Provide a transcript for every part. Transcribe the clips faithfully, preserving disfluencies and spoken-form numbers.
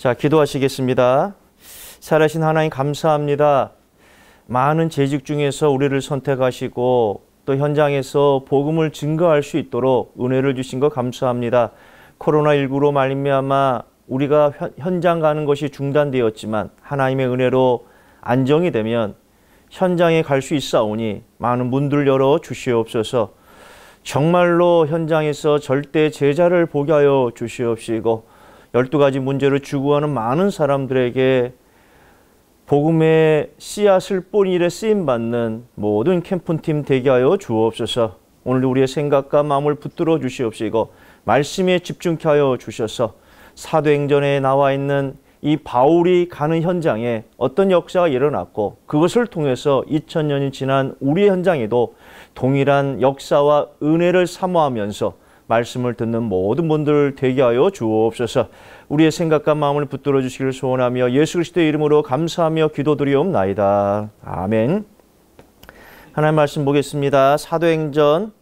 자, 기도하시겠습니다. 살아신 하나님 감사합니다. 많은 재직 중에서 우리를 선택하시고 또 현장에서 복음을 증거할 수 있도록 은혜를 주신 것 감사합니다. 코로나십구로 말미암아 우리가 현장 가는 것이 중단되었지만 하나님의 은혜로 안정이 되면 현장에 갈 수 있사오니 많은 문들 열어 주시옵소서. 정말로 현장에서 절대 제자를 보게 하여 주시옵시고 열두 가지 문제를 추구하는 많은 사람들에게 복음의 씨앗을 뿌린 일에 쓰임받는 모든 캠프팀 되게 하여 주옵소서. 오늘 우리의 생각과 마음을 붙들어 주시옵시고 말씀에 집중케 하여 주셔서 사도행전에 나와 있는 이 바울이 가는 현장에 어떤 역사가 일어났고 그것을 통해서 이천 년이 지난 우리의 현장에도 동일한 역사와 은혜를 사모하면서 말씀을 듣는 모든 분들 되게 하여 주옵소서. 우리의 생각과 마음을 붙들어 주시기를 소원하며 예수 그리스도의 이름으로 감사하며 기도드리옵나이다. 아멘. 하나님 말씀 보겠습니다. 사도행전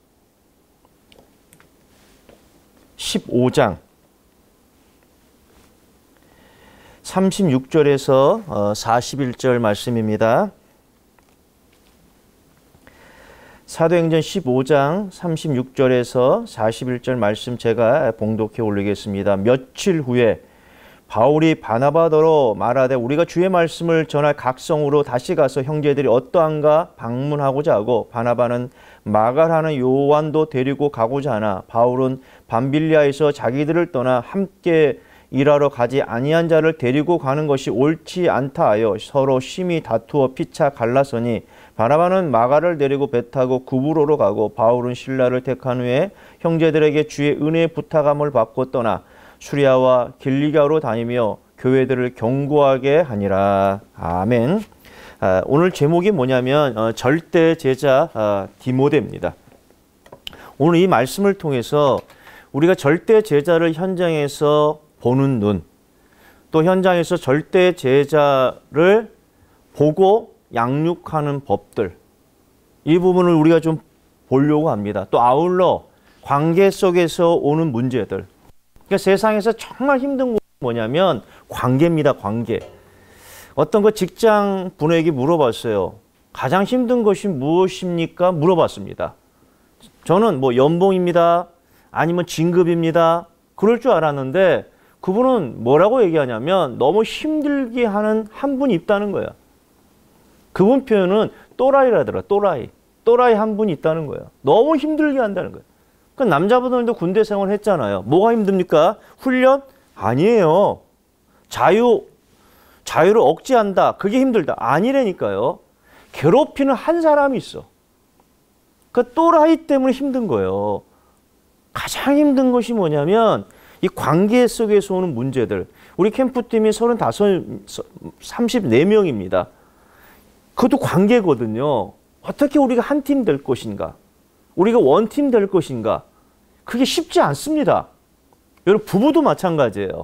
십오 장 삼십육 절에서 사십일 절 말씀입니다. 사도행전 십오 장 삼십육 절에서 사십일 절 말씀 제가 봉독해 올리겠습니다. 며칠 후에 바울이 바나바더러 말하되 우리가 주의 말씀을 전할 각성으로 다시 가서 형제들이 어떠한가 방문하고자 하고 바나바는 마갈하는 요한도 데리고 가고자 하나 바울은 밤빌리아에서 자기들을 떠나 함께 일하러 가지 아니한 자를 데리고 가는 것이 옳지 않다 하여 서로 심히 다투어 피차 갈라서니 바나바는 마갈을 데리고 배 타고 구브로로 가고 바울은 실라를 택한 후에 형제들에게 주의 은혜의 부탁함을 받고 떠나 수리아와 길리가로 다니며 교회들을 경고하게 하니라. 아멘. 아, 오늘 제목이 뭐냐면 어, 절대 제자 어, 디모데입니다. 오늘 이 말씀을 통해서 우리가 절대 제자를 현장에서 보는 눈, 또 현장에서 절대 제자를 보고 양육하는 법들, 이 부분을 우리가 좀 보려고 합니다. 또 아울러 관계 속에서 오는 문제들. 그러니까 세상에서 정말 힘든 건 뭐냐면 관계입니다. 관계. 어떤 그 직장 분에게 물어봤어요. 가장 힘든 것이 무엇입니까? 물어봤습니다. 저는 뭐 연봉입니다. 아니면 진급입니다. 그럴 줄 알았는데 그분은 뭐라고 얘기하냐면 너무 힘들게 하는 한 분이 있다는 거야. 그분 표현은 또라이라더라. 또라이. 또라이 한 분이 있다는 거야. 너무 힘들게 한다는 거야. 그 남자분들도 군대 생활 했잖아요. 뭐가 힘듭니까? 훈련? 아니에요. 자유, 자유를 억제한다. 그게 힘들다. 아니라니까요. 괴롭히는 한 사람이 있어. 그 또라이 때문에 힘든 거예요. 가장 힘든 것이 뭐냐면 이 관계 속에서 오는 문제들. 우리 캠프팀이 서른다섯, 삼십사 명입니다. 그것도 관계거든요. 어떻게 우리가 한 팀 될 것인가? 우리가 원팀 될 것인가? 그게 쉽지 않습니다. 여러분, 부부도 마찬가지예요.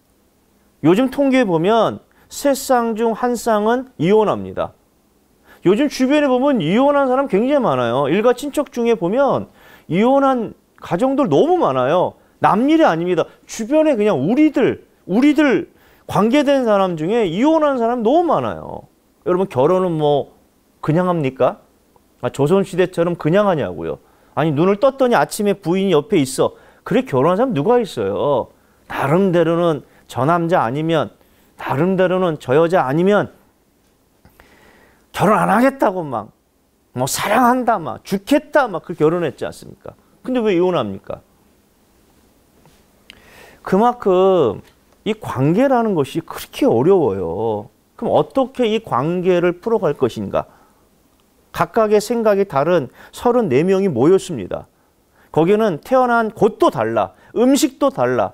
요즘 통계에 보면 세 쌍 중 한 쌍은 이혼합니다. 요즘 주변에 보면 이혼한 사람 굉장히 많아요. 일가 친척 중에 보면 이혼한 가정들 너무 많아요. 남일이 아닙니다. 주변에 그냥 우리들, 우리들 관계된 사람 중에 이혼한 사람 너무 많아요. 여러분, 결혼은 뭐 그냥 합니까? 아, 조선시대처럼 그냥 하냐고요. 아니, 눈을 떴더니 아침에 부인이 옆에 있어. 그래, 결혼한 사람 누가 있어요? 나름대로는 저 남자 아니면, 나름대로는 저 여자 아니면 결혼 안 하겠다고 막, 뭐 사랑한다, 막 죽겠다, 막 그 결혼했지 않습니까? 근데 왜 이혼합니까? 그만큼 이 관계라는 것이 그렇게 어려워요. 그럼 어떻게 이 관계를 풀어갈 것인가? 각각의 생각이 다른 서른네 명이 모였습니다. 거기는 태어난 곳도 달라, 음식도 달라,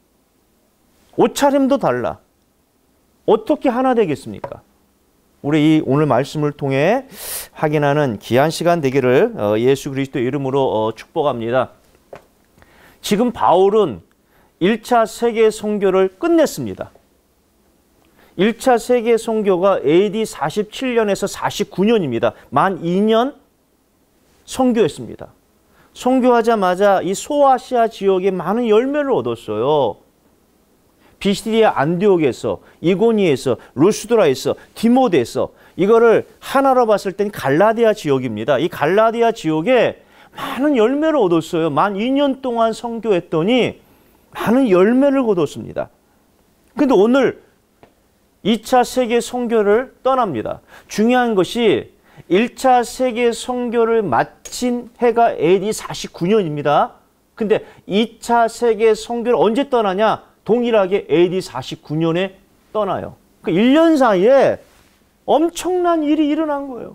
옷차림도 달라. 어떻게 하나 되겠습니까? 우리 이 오늘 말씀을 통해 확인하는 귀한 시간 되기를 예수 그리스도 이름으로 축복합니다. 지금 바울은 일 차 세계 선교를 끝냈습니다. 일 차 세계 선교가 에이디 사십칠 년에서 사십구 년입니다. 만 이 년 선교했습니다. 선교하자마자 이 소아시아 지역에 많은 열매를 얻었어요. 비시디아 안디옥에서, 이고니에서, 루스드라에서, 디모데에서 이거를 하나로 봤을 땐 갈라디아 지역입니다. 이 갈라디아 지역에 많은 열매를 얻었어요. 만 이 년 동안 선교했더니 많은 열매를 거뒀습니다. 근데 오늘 이 차 세계 선교를 떠납니다. 중요한 것이 일 차 세계 선교를 마친 해가 에이디 사십구 년입니다. 근데 이 차 세계 선교를 언제 떠나냐? 동일하게 에이디 사십구 년에 떠나요. 그 일 년 사이에 엄청난 일이 일어난 거예요.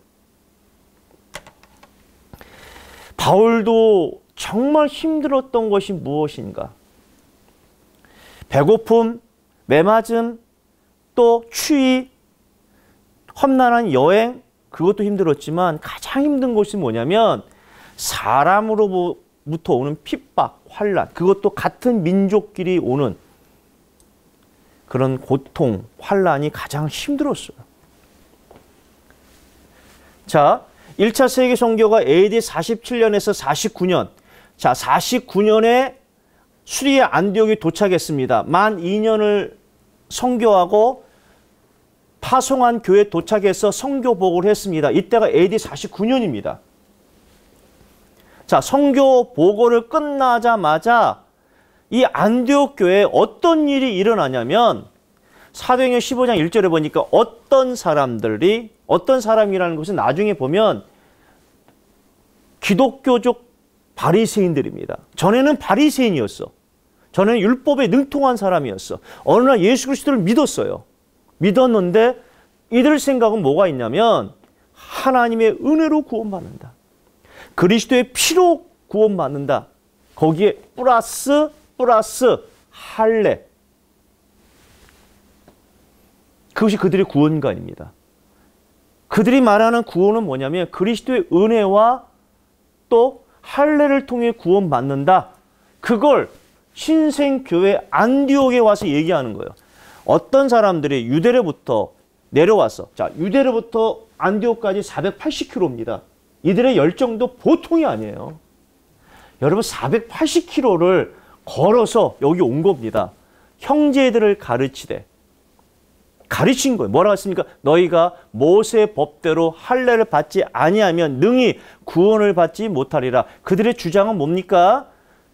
바울도 정말 힘들었던 것이 무엇인가? 배고픔, 매맞음, 또 추위, 험난한 여행, 그것도 힘들었지만 가장 힘든 것이 뭐냐면 사람으로부터 오는 핍박, 환난, 그것도 같은 민족끼리 오는 그런 고통, 환난이 가장 힘들었어요. 자, 일 차 세계 선교가 에이디 사십칠 년에서 사십구 년, 자, 사십구 년에 수리아 안디옥에 도착했습니다. 만 이 년을 선교하고 파송한 교회에 도착해서 선교 보고를 했습니다. 이때가 에이디 사십구 년입니다. 자, 선교 보고를 끝나자마자 이 안디옥 교회에 어떤 일이 일어나냐면 사도행전 십오 장 일 절에 보니까 어떤 사람들이 어떤 사람이라는 것은 나중에 보면 기독교적 바리새인들입니다. 전에는 바리새인이었어. 전에는 율법에 능통한 사람이었어. 어느 날 예수 그리스도를 믿었어요. 믿었는데 이들 생각은 뭐가 있냐면 하나님의 은혜로 구원받는다. 그리스도의 피로 구원받는다. 거기에 플러스 플러스 할례. 그것이 그들의 구원관입니다. 그들이 말하는 구원은 뭐냐면 그리스도의 은혜와 또 할례를 통해 구원받는다. 그걸 신생교회 안디옥에 와서 얘기하는 거예요. 어떤 사람들이 유대로부터 내려왔어. 자, 유대로부터 안디옥까지 사백팔십 킬로미터입니다. 이들의 열정도 보통이 아니에요. 여러분 사백팔십 킬로미터를 걸어서 여기 온 겁니다. 형제들을 가르치되 가르친 거예요. 뭐라고 했습니까? 너희가 모세 법대로 할례를 받지 아니하면 능히 구원을 받지 못하리라. 그들의 주장은 뭡니까?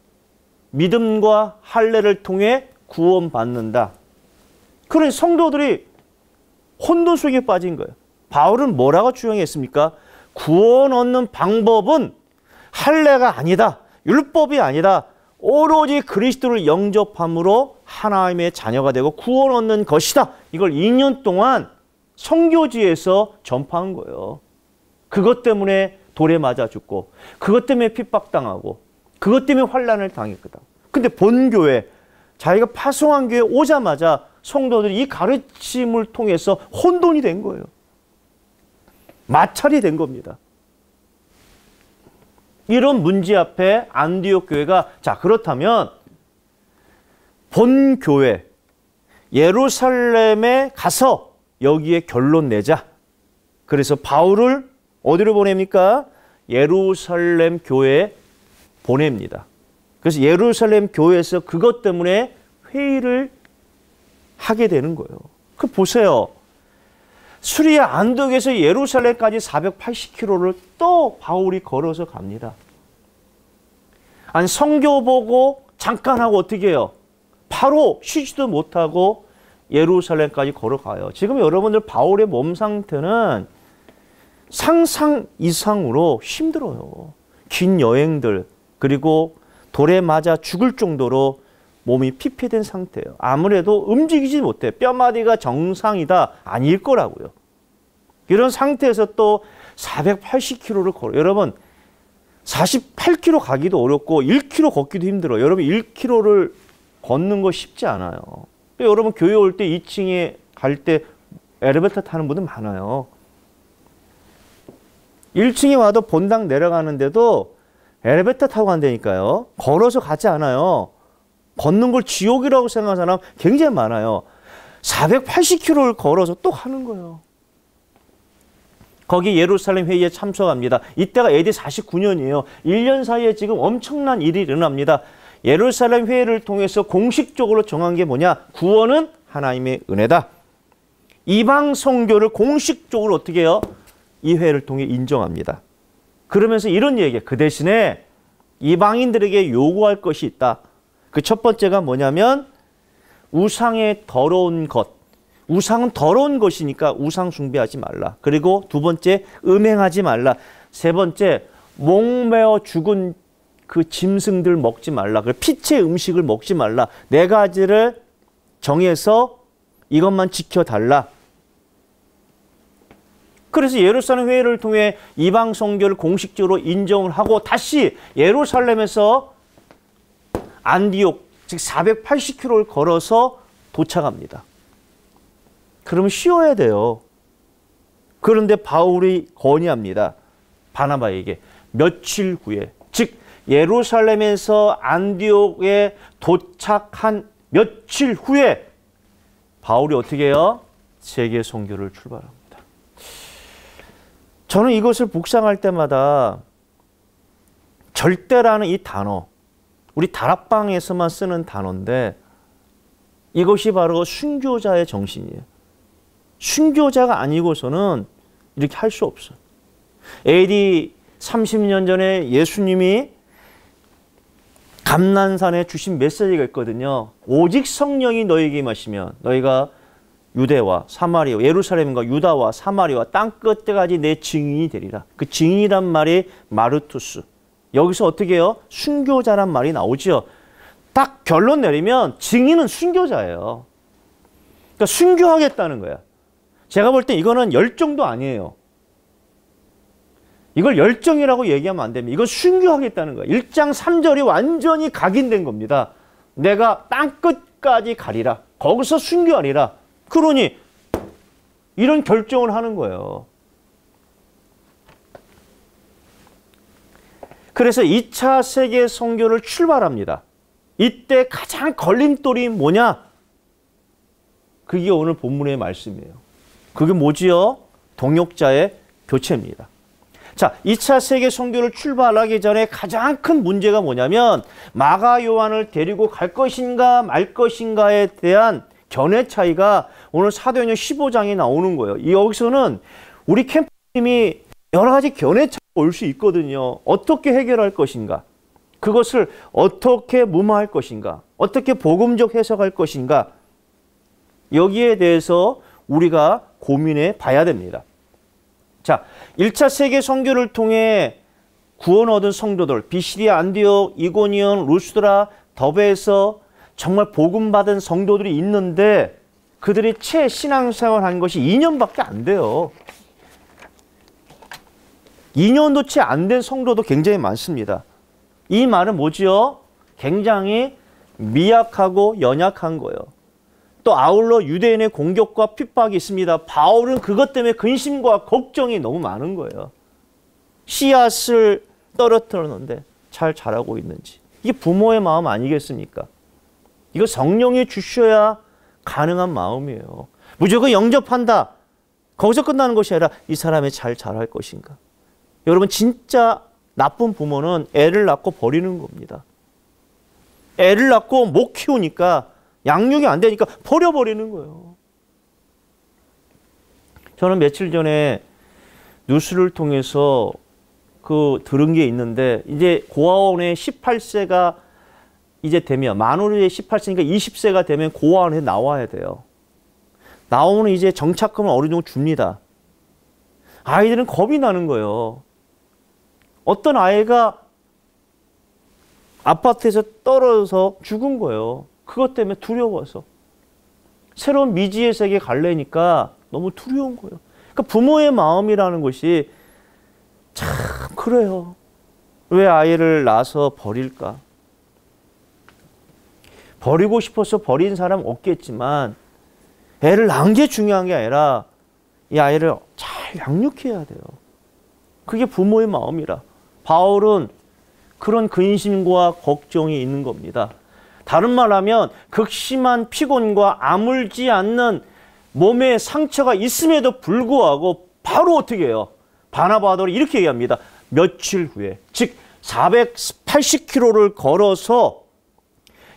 믿음과 할례를 통해 구원받는다. 그런 성도들이 혼돈 속에 빠진 거예요. 바울은 뭐라고 주장했습니까? 구원 얻는 방법은 할례가 아니다. 율법이 아니다. 오로지 그리스도를 영접함으로 하나님의 자녀가 되고 구원 얻는 것이다. 이걸 이 년 동안 선교지에서 전파한 거예요. 그것 때문에 돌에 맞아 죽고 그것 때문에 핍박당하고 그것 때문에 환난을 당했거든. 근데 본교회, 자기가 파송한 교회 오자마자 성도들이 이 가르침을 통해서 혼돈이 된 거예요. 마찰이 된 겁니다. 이런 문제 앞에 안디옥 교회가 자 그렇다면 본 교회 예루살렘에 가서 여기에 결론 내자. 그래서 바울을 어디로 보냅니까? 예루살렘 교회에 보냅니다. 그래서 예루살렘 교회에서 그것 때문에 회의를 하게 되는 거예요. 그 보세요. 수리아 안디옥에서 예루살렘까지 사백팔십 킬로미터를 또 바울이 걸어서 갑니다. 아니 선교 보고 잠깐 하고 어떻게 해요? 바로 쉬지도 못하고 예루살렘까지 걸어가요. 지금 여러분들 바울의 몸 상태는 상상 이상으로 힘들어요. 긴 여행들 그리고 돌에 맞아 죽을 정도로 몸이 피폐된 상태예요. 아무래도 움직이지 못해. 뼈마디가 정상이다. 아닐 거라고요. 이런 상태에서 또 사백팔십 킬로미터를 걸어. 여러분 사십팔 킬로미터 가기도 어렵고 일 킬로미터 걷기도 힘들어요. 여러분 일 킬로미터를 걷는 거 쉽지 않아요. 여러분 교회 올 때 이 층에 갈 때 엘리베이터 타는 분들 많아요. 일 층에 와도 본당 내려가는데도 엘리베이터 타고 간다니까요. 걸어서 가지 않아요. 걷는 걸 지옥이라고 생각하는 사람 굉장히 많아요. 사백팔십 킬로미터를 걸어서 또 가는 거예요. 거기 예루살렘 회의에 참석합니다. 이때가 에이디 사십구 년이에요. 일 년 사이에 지금 엄청난 일이 일어납니다. 예루살렘 회의를 통해서 공식적으로 정한 게 뭐냐? 구원은 하나님의 은혜다. 이방 선교를 공식적으로 어떻게 해요? 이 회의를 통해 인정합니다. 그러면서 이런 얘기예요. 그 대신에 이방인들에게 요구할 것이 있다. 그 첫 번째가 뭐냐면 우상의 더러운 것. 우상은 더러운 것이니까 우상 숭배하지 말라. 그리고 두 번째, 음행하지 말라. 세 번째, 목매어 죽은 그 짐승들 먹지 말라. 그 피체 음식을 먹지 말라. 네 가지를 정해서 이것만 지켜달라. 그래서 예루살렘 회의를 통해 이방 선교를 공식적으로 인정을 하고 다시 예루살렘에서 안디옥, 즉 사백팔십 킬로미터를 걸어서 도착합니다. 그러면 쉬어야 돼요. 그런데 바울이 건의합니다. 바나바에게 며칠 후에, 즉 예루살렘에서 안디옥에 도착한 며칠 후에 바울이 어떻게 해요? 세계 선교를 출발합니다. 저는 이것을 묵상할 때마다 절대라는 이 단어, 우리 다락방에서만 쓰는 단어인데 이것이 바로 순교자의 정신이에요. 순교자가 아니고서는 이렇게 할 수 없어요. 에이디 삼십 년 전에 예수님이 감난산에 주신 메시지가 있거든요. 오직 성령이 너희에게 임하시면 너희가 유대와 사마리아, 예루살렘과 유다와 사마리아 땅 끝까지 내 증인이 되리라. 그 증인이란 말이 마르투스. 여기서 어떻게 해요? 순교자란 말이 나오죠. 딱 결론 내리면 증인은 순교자예요. 그러니까 순교하겠다는 거야. 제가 볼 때 이거는 열정도 아니에요. 이걸 열정이라고 얘기하면 안 됩니다. 이건 순교하겠다는 거야. 일 장 삼 절이 완전히 각인된 겁니다. 내가 땅 끝까지 가리라. 거기서 순교하리라. 그러니 이런 결정을 하는 거예요. 그래서 이 차 세계 선교를 출발합니다. 이때 가장 걸림돌이 뭐냐? 그게 오늘 본문의 말씀이에요. 그게 뭐지요? 동역자의 교체입니다. 자, 이 차 세계 선교를 출발하기 전에 가장 큰 문제가 뭐냐면 마가 요한을 데리고 갈 것인가 말 것인가에 대한 견해 차이가 오늘 사도행전 십오 장에 나오는 거예요. 여기서는 우리 캠프님이 여러 가지 견해 차이가 올 수 있거든요. 어떻게 해결할 것인가? 그것을 어떻게 무마할 것인가? 어떻게 복음적 해석할 것인가? 여기에 대해서 우리가 고민해 봐야 됩니다. 자, 일 차 세계 선교를 통해 구원 얻은 성도들, 비시디아, 안디옥, 이고니온, 루스드라, 더베에서 정말 복음 받은 성도들이 있는데 그들이 채 신앙생활 한 것이 이 년밖에 안 돼요. 이 년도 채 안 된 성도도 굉장히 많습니다. 이 말은 뭐지요? 굉장히 미약하고 연약한 거예요. 또 아울러 유대인의 공격과 핍박이 있습니다. 바울은 그것 때문에 근심과 걱정이 너무 많은 거예요. 씨앗을 떨어뜨렸는데 잘 자라고 있는지. 이게 부모의 마음 아니겠습니까? 이거 성령이 주셔야 가능한 마음이에요. 무조건 영접한다. 거기서 끝나는 것이 아니라 이 사람이 잘 자랄 것인가. 여러분 진짜 나쁜 부모는 애를 낳고 버리는 겁니다. 애를 낳고 못 키우니까 양육이 안 되니까 버려버리는 거예요. 저는 며칠 전에 뉴스를 통해서 그 들은 게 있는데 이제 고아원에 십팔 세가 이제 되면 만우리에 십팔 세니까 이십 세가 되면 고아원에 나와야 돼요. 나오면 이제 정착금을 어느 정도 줍니다. 아이들은 겁이 나는 거예요. 어떤 아이가 아파트에서 떨어져서 죽은 거예요. 그것 때문에 두려워서. 새로운 미지의 세계 갈래니까 너무 두려운 거예요. 그러니까 부모의 마음이라는 것이 참 그래요. 왜 아이를 낳아서 버릴까? 버리고 싶어서 버린 사람 없겠지만 애를 낳은 게 중요한 게 아니라 이 아이를 잘 양육해야 돼요. 그게 부모의 마음이라. 바울은 그런 근심과 걱정이 있는 겁니다. 다른 말하면 극심한 피곤과 아물지 않는 몸에 상처가 있음에도 불구하고 바로 어떻게 해요? 바나바들이 이렇게 얘기합니다. 며칠 후에, 즉 사백팔십 킬로미터를 걸어서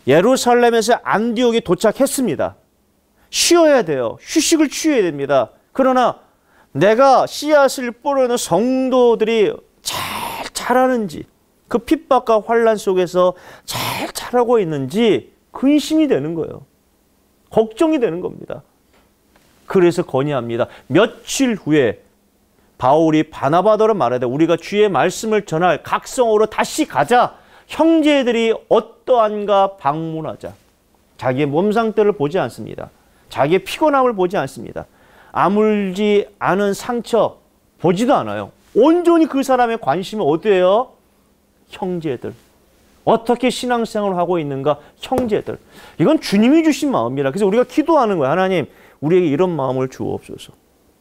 예루살렘에서 안디옥에 도착했습니다. 쉬어야 돼요. 휴식을 취해야 됩니다. 그러나 내가 씨앗을 뿌리는 성도들이 잘 자라는지, 그 핍박과 환란 속에서 잘 자라고 있는지 근심이 되는 거예요. 걱정이 되는 겁니다. 그래서 건의합니다. 며칠 후에 바울이 바나바더로 말하되 우리가 주의 말씀을 전할 각성으로 다시 가자. 형제들이 어떠한가 방문하자. 자기의 몸 상태를 보지 않습니다. 자기의 피곤함을 보지 않습니다. 아물지 않은 상처 보지도 않아요. 온전히 그 사람의 관심은 어디예요? 형제들. 어떻게 신앙생활을 하고 있는가? 형제들. 이건 주님이 주신 마음이라. 그래서 우리가 기도하는 거예요. 하나님, 우리에게 이런 마음을 주옵소서.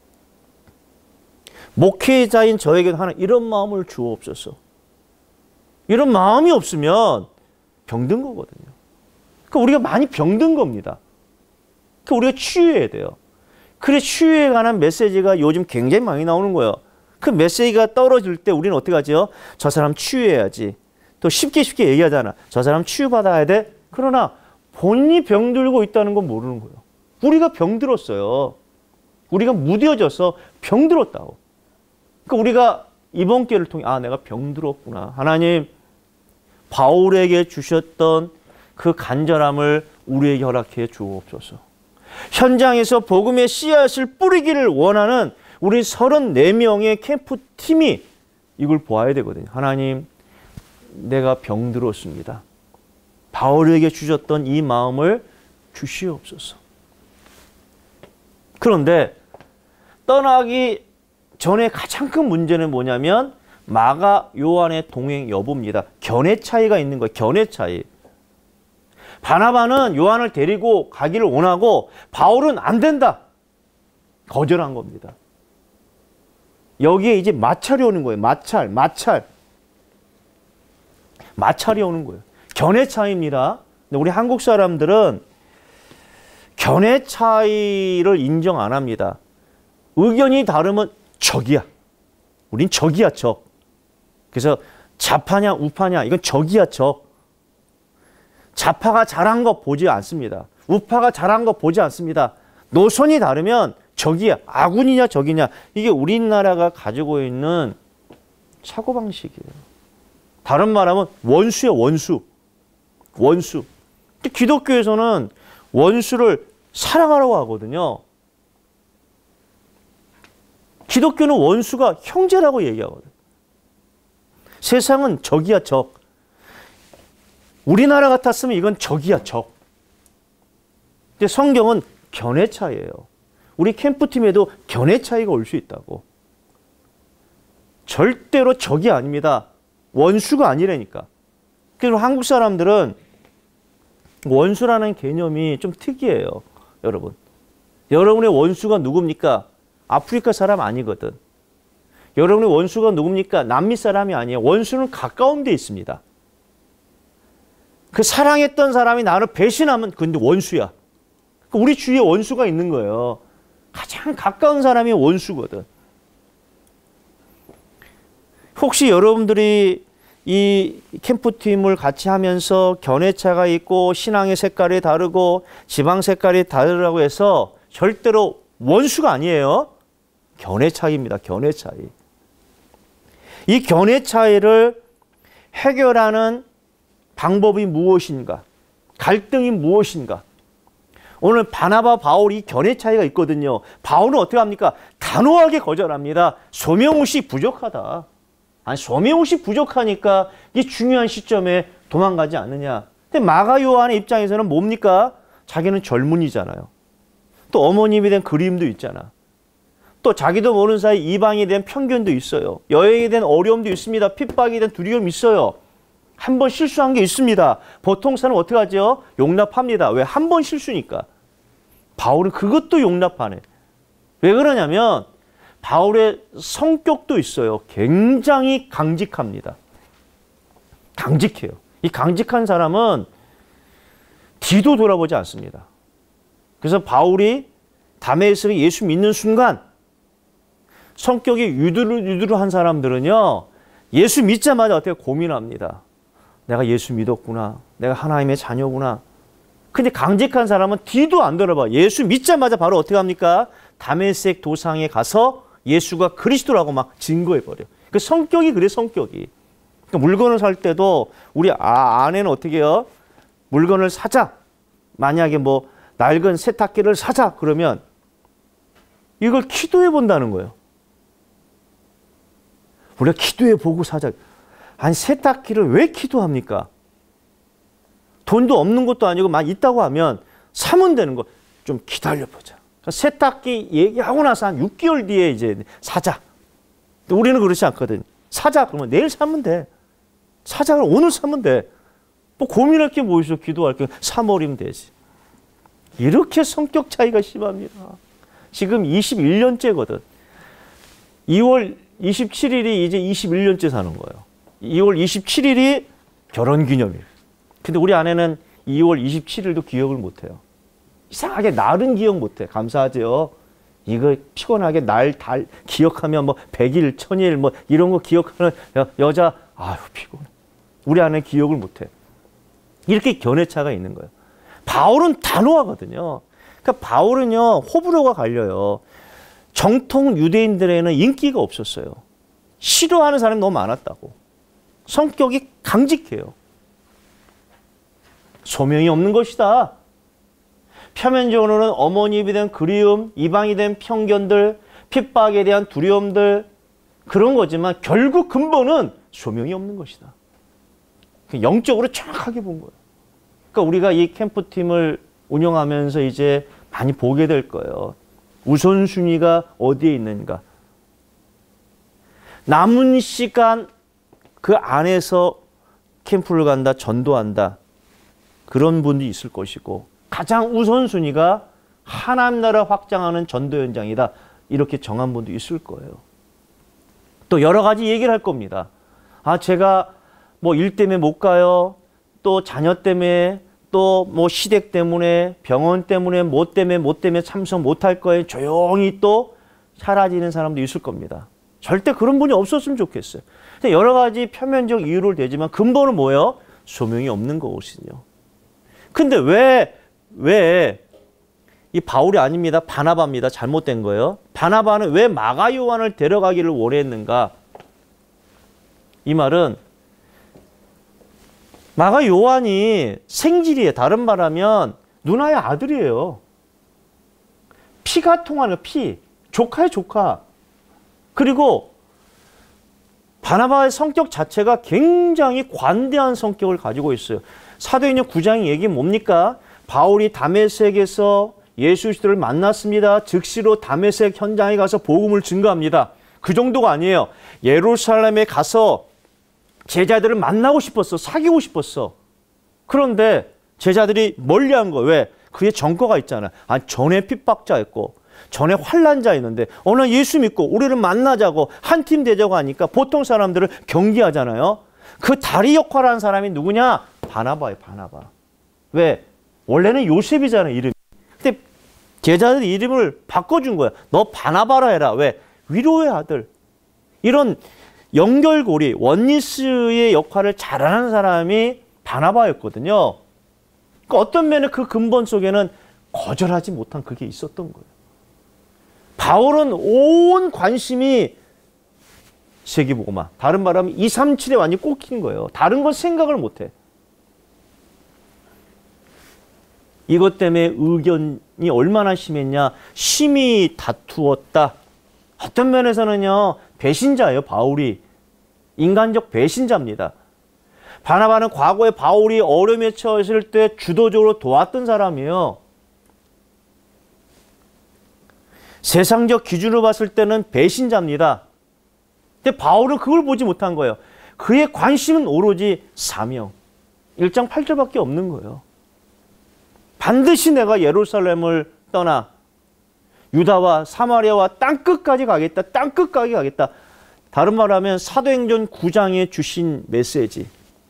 목회자인 저에게도 하나 이런 마음을 주옵소서. 이런 마음이 없으면 병든 거거든요. 그러니까 우리가 많이 병든 겁니다. 그러니까 우리가 치유해야 돼요. 그래, 치유에 관한 메시지가 요즘 굉장히 많이 나오는 거예요. 그 메시지가 떨어질 때 우리는 어떻게 하죠? 저 사람 치유해야지. 또 쉽게 쉽게 얘기하잖아. 저 사람 치유받아야 돼. 그러나 본인이 병들고 있다는 건 모르는 거예요. 우리가 병들었어요. 우리가 무뎌져서 병들었다고. 그러니까 우리가 이번 기회를 통해 아, 내가 병들었구나. 하나님, 바울에게 주셨던 그 간절함을 우리에게 허락해 주옵소서. 현장에서 복음의 씨앗을 뿌리기를 원하는 우리 서른네 명의 캠프팀이 이걸 보아야 되거든요. 하나님, 내가 병들었습니다. 바울에게 주셨던 이 마음을 주시옵소서. 그런데 떠나기 전에 가장 큰 문제는 뭐냐면 마가 요한의 동행 여부입니다. 견해 차이가 있는 거예요. 견해 차이. 바나바는 요한을 데리고 가기를 원하고 바울은 안 된다. 거절한 겁니다. 여기에 이제 마찰이 오는 거예요. 마찰, 마찰. 마찰이 오는 거예요. 견해 차이입니다. 근데 우리 한국 사람들은 견해 차이를 인정 안 합니다. 의견이 다르면 적이야. 우린 적이야, 적. 그래서 좌파냐 우파냐 이건 적이야, 적. 좌파가 잘한 거 보지 않습니다. 우파가 잘한 거 보지 않습니다. 노선이 다르면 적이야. 아군이냐 적이냐. 이게 우리나라가 가지고 있는 사고방식이에요. 다른 말하면 원수야, 원수. 원수. 근데 기독교에서는 원수를 사랑하라고 하거든요. 기독교는 원수가 형제라고 얘기하거든요. 세상은 적이야, 적. 우리나라 같았으면 이건 적이야, 적. 근데 성경은 견해 차이예요. 우리 캠프팀에도 견해 차이가 올 수 있다고. 절대로 적이 아닙니다. 원수가 아니라니까. 그래서 한국 사람들은 원수라는 개념이 좀 특이해요. 여러분. 여러분의 원수가 누굽니까? 아프리카 사람 아니거든. 여러분의 원수가 누굽니까? 남미 사람이 아니에요. 원수는 가까운 데 있습니다. 그 사랑했던 사람이 나를 배신하면 근데 원수야. 우리 주위에 원수가 있는 거예요. 가장 가까운 사람이 원수거든. 혹시 여러분들이 이 캠프팀을 같이 하면서 견해차가 있고 신앙의 색깔이 다르고 지방 색깔이 다르다고 해서 절대로 원수가 아니에요. 견해 차이입니다. 견해 차이. 이 견해 차이를 해결하는 방법이 무엇인가? 갈등이 무엇인가? 오늘 바나바, 바울 이 견해 차이가 있거든요. 바울은 어떻게 합니까? 단호하게 거절합니다. 소명옷이 부족하다. 아니, 소명옷이 부족하니까 이 중요한 시점에 도망가지 않느냐. 근데 마가 요한의 입장에서는 뭡니까? 자기는 젊은이잖아요. 또 어머님이 된 그리움도 있잖아. 또 자기도 모르는 사이 이방에 대한 편견도 있어요. 여행에 대한 어려움도 있습니다. 핍박에 대한 두려움이 있어요. 한 번 실수한 게 있습니다. 보통 사람은 어떻게 하죠? 용납합니다. 왜? 한 번 실수니까. 바울은 그것도 용납하네. 왜 그러냐면 바울의 성격도 있어요. 굉장히 강직합니다. 강직해요. 이 강직한 사람은 뒤도 돌아보지 않습니다. 그래서 바울이 다메섹에 예수 믿는 순간 성격이 유두루유두루한 사람들은요. 예수 믿자마자 어떻게 고민합니다. 내가 예수 믿었구나. 내가 하나님의 자녀구나. 근데 강직한 사람은 뒤도 안 돌아봐. 예수 믿자마자 바로 어떻게 합니까? 다메섹 도상에 가서 예수가 그리스도라고 막 증거해버려. 그 성격이 그래, 성격이. 그러니까 물건을 살 때도 우리 아, 아내는 어떻게 해요? 물건을 사자. 만약에 뭐 낡은 세탁기를 사자. 그러면 이걸 기도해 본다는 거예요. 우리가 기도해 보고 사자. 아니, 세탁기를 왜 기도합니까? 돈도 없는 것도 아니고 막 있다고 하면 사면 되는 거. 좀 기다려보자. 그러니까 세탁기 얘기하고 나서 한 육 개월 뒤에 이제 사자. 우리는 그렇지 않거든. 사자. 그러면 내일 사면 돼. 사자. 그러면 오늘 사면 돼. 뭐 고민할 게 뭐 있어. 기도할 게 사버리면 되지. 이렇게 성격 차이가 심합니다. 지금 이십일 년째거든. 이월 이십칠일이 이제 이십일 년째 사는 거예요. 이월 이십칠일이 결혼기념일. 근데 우리 아내는 이월 이십칠일도 기억을 못해요. 이상하게 날은 기억 못해. 감사하죠. 이거 피곤하게 날, 달 기억하면 뭐 백일, 천일 뭐 이런 거 기억하는 여, 여자 아유 피곤해. 우리 아내는 기억을 못해. 이렇게 견해차가 있는 거예요. 바울은 단호하거든요. 그러니까 바울은요 호불호가 갈려요. 정통 유대인들에는 인기가 없었어요. 싫어하는 사람이 너무 많았다고. 성격이 강직해요. 소명이 없는 것이다. 표면적으로는 어머니에 대한 그리움, 이방에 대한 편견들, 핍박에 대한 두려움들 그런 거지만 결국 근본은 소명이 없는 것이다. 영적으로 정확하게 본 거예요. 그러니까 우리가 이 캠프팀을 운영하면서 이제 많이 보게 될 거예요. 우선순위가 어디에 있는가. 남은 시간 그 안에서 캠프를 간다, 전도한다. 그런 분도 있을 것이고 가장 우선순위가 하나님 나라 확장하는 전도 현장이다. 이렇게 정한 분도 있을 거예요. 또 여러 가지 얘기를 할 겁니다. 아, 제가 뭐 일 때문에 못 가요. 또 자녀 때문에 또 뭐 시댁 때문에 병원 때문에 뭐 때문에 뭐 때문에 참석 못할 거예요. 조용히 또 사라지는 사람도 있을 겁니다. 절대 그런 분이 없었으면 좋겠어요. 여러 가지 표면적 이유를 대지만 근본은 뭐예요? 소명이 없는 것이거든요. 근데 왜, 왜 이 바울이 아닙니다. 바나바입니다. 잘못된 거예요. 바나바는 왜 마가 요한을 데려가기를 원했는가? 이 말은 마가 요한이 생질이에요. 다른 말하면 누나의 아들이에요. 피가 통하는 피. 조카의 조카. 그리고 바나바의 성격 자체가 굉장히 관대한 성격을 가지고 있어요. 사도행전 구 장의 얘기 뭡니까? 바울이 다메섹에서 예수 그리스도를 만났습니다. 즉시로 다메섹 현장에 가서 복음을 증거합니다. 그 정도가 아니에요. 예루살렘에 가서 제자들을 만나고 싶었어. 사귀고 싶었어. 그런데 제자들이 멀리한 거. 왜? 그게 전과가 있잖아. 아, 전에 핍박자였고 전에 환난자 있는데 어느 예수 믿고 우리를 만나자고 한 팀 되자고 하니까 보통 사람들을 경계하잖아요. 그 다리 역할을 하는 사람이 누구냐? 바나바예요. 바나바. 왜? 원래는 요셉이잖아요. 이름이. 근데 제자들이 이름을 바꿔준 거야. 너 바나바라 해라. 왜? 위로의 아들. 이런 연결고리, 원리스의 역할을 잘하는 사람이 바나바였거든요. 그러니까 어떤 면에 그 근본 속에는 거절하지 못한 그게 있었던 거예요. 바울은 온 관심이 세계복음화. 다른 말하면 이삼칠에 완전히 꽂힌 거예요. 다른 건 생각을 못해. 이것 때문에 의견이 얼마나 심했냐. 심히 다투었다. 어떤 면에서는요. 배신자예요. 바울이. 인간적 배신자입니다. 바나바는 과거에 바울이 어려움에 처했을 때 주도적으로 도왔던 사람이에요. 세상적 기준으로 봤을 때는 배신자입니다. 근데 바울은 그걸 보지 못한 거예요. 그의 관심은 오로지 사명. 일 장 팔 절밖에 없는 거예요. 반드시 내가 예루살렘을 떠나 유다와 사마리아와 땅끝까지 가겠다. 땅끝까지 가겠다. 다른 말하면 사도행전 구 장에 주신 메시지.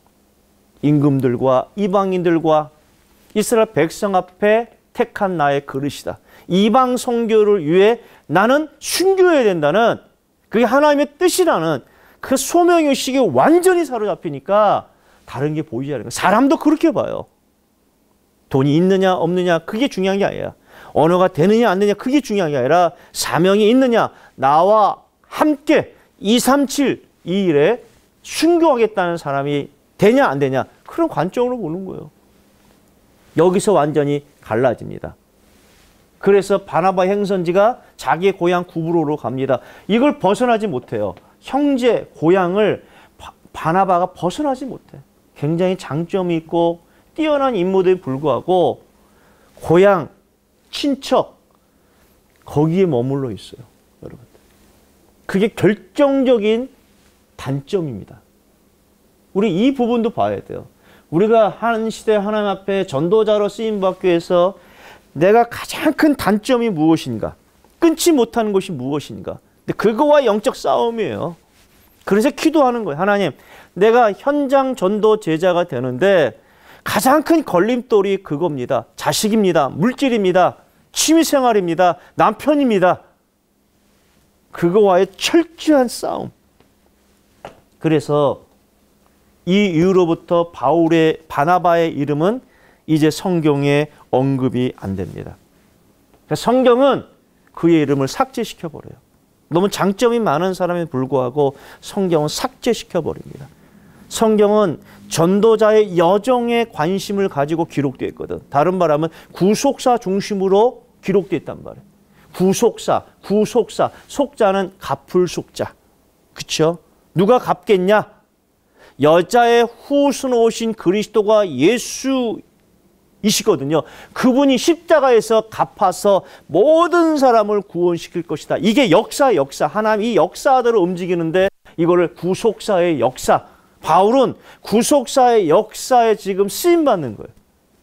임금들과 이방인들과 이스라엘 백성 앞에 택한 나의 그릇이다. 이방 선교를 위해 나는 순교해야 된다는 그게 하나님의 뜻이라는 그 소명의식에 완전히 사로잡히니까 다른 게 보이지 않는 거예요. 사람도 그렇게 봐요. 돈이 있느냐 없느냐 그게 중요한 게 아니라 언어가 되느냐 안 되느냐 그게 중요한 게 아니라 사명이 있느냐 나와 함께 이삼칠 이 일에 순교하겠다는 사람이 되냐 안 되냐 그런 관점으로 보는 거예요. 여기서 완전히 갈라집니다. 그래서 바나바 행선지가 자기의 고향 구브로로 갑니다. 이걸 벗어나지 못해요. 형제 고향을 바, 바나바가 벗어나지 못해. 굉장히 장점이 있고 뛰어난 인물에 불구하고 고향, 친척 거기에 머물러 있어요. 여러분. 그게 결정적인 단점입니다. 우리 이 부분도 봐야 돼요. 우리가 한 시대 하나님 앞에 전도자로 쓰임받기 위해서 내가 가장 큰 단점이 무엇인가? 끊지 못하는 것이 무엇인가? 근데 그거와 영적 싸움이에요. 그래서 기도하는 거예요. 하나님, 내가 현장 전도 제자가 되는데 가장 큰 걸림돌이 그겁니다. 자식입니다. 물질입니다. 취미생활입니다. 남편입니다. 그거와의 철저한 싸움. 그래서 이 이후로부터 바울의 바나바의 이름은 이제 성경에 언급이 안 됩니다. 성경은 그의 이름을 삭제시켜버려요. 너무 장점이 많은 사람에 불구하고 성경은 삭제시켜버립니다. 성경은 전도자의 여정에 관심을 가지고 기록되어 있거든. 다른 말하면 구속사 중심으로 기록되어 있단 말이에요. 구속사, 구속사, 속자는 갚을 속자. 그렇죠? 누가 갚겠냐? 여자의 후손으로 오신 그리스도가 예수이시거든요. 그분이 십자가에서 갚아서 모든 사람을 구원시킬 것이다. 이게 역사, 역사. 하나님 이 역사대로 움직이는데 이거를 구속사의 역사. 바울은 구속사의 역사에 지금 쓰임받는 거예요.